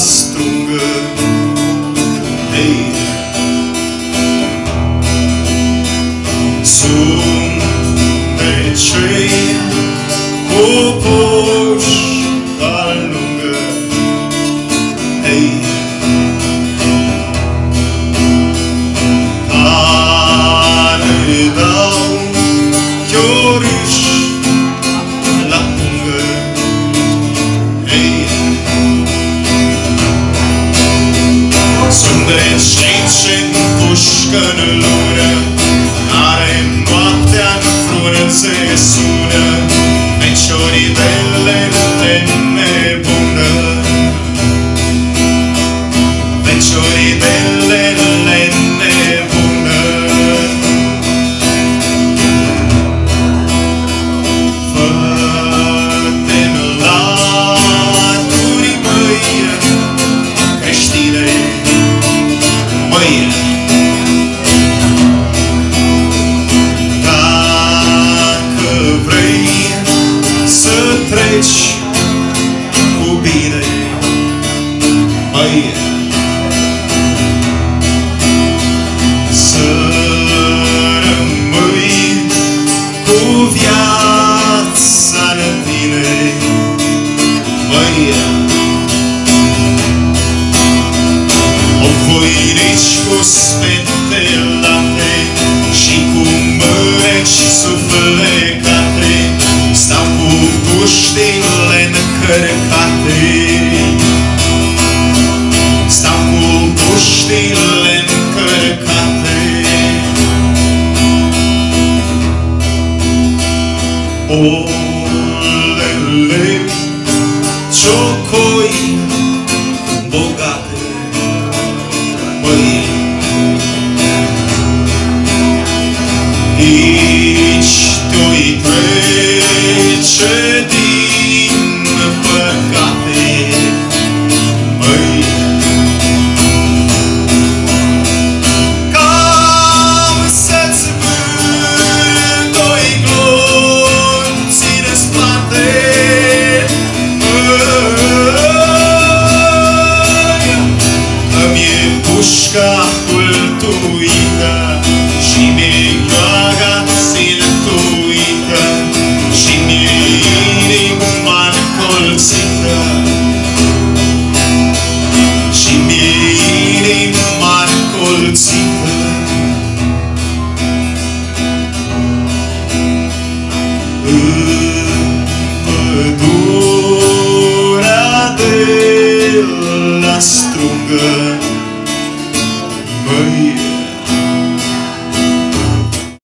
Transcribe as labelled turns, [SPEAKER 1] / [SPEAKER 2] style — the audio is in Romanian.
[SPEAKER 1] strungă. Hei, sunt de cei cu pușca lungă. Hei, care dau chioriși la pungă. Hei, sunt de cei ce-n pușcă-n lună, care noaptea-n frunze sună, fecioritele nebună, fecioritele nebună. Fă-te-n laturi, măi, creștine, măi. Treci cu bine, măi, să rămâi cu viața-n tine, măi. O voinici cu spete late și cu mâneci suflecate stau cu puștile încărcate, stau cu puștile încărcate. Olele, ciocoi bogate, măi, aici te-oi trece din păcate, măi. Cam să-ți vândoi glonți în spate, măi. Îmi-e pușca cultuită și mi-e gheoaga țintuită și mi-e inima încolțită și mi-e inima încolțită. În pădurea de la strungă